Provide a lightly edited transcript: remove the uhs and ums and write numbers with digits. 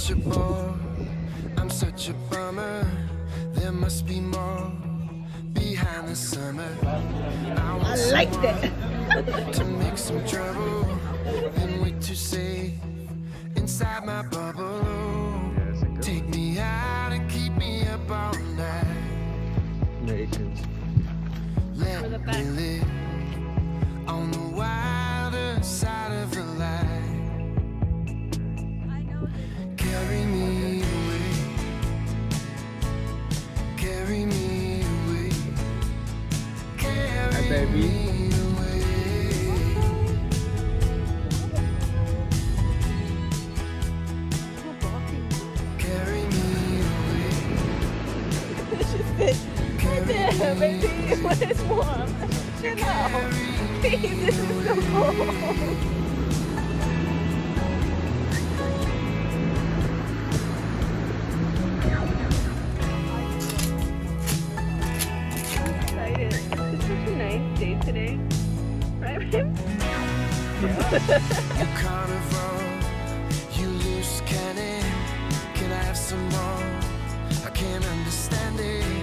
such a bore, I'm such a bummer. There must be more behind the summer. I like that. To make some trouble and wait to say inside my bubble. Take me out and keep me up all night. Let me live on the wilder side of the light. Carry me away, carry me away, carry me away. Carry me away. Right there, baby, when it's warm. Chill out. Please, this is so cold. It's such a nice day today, right, babe? You carnival, you loose cannon. Can I have some more? I can't understand it.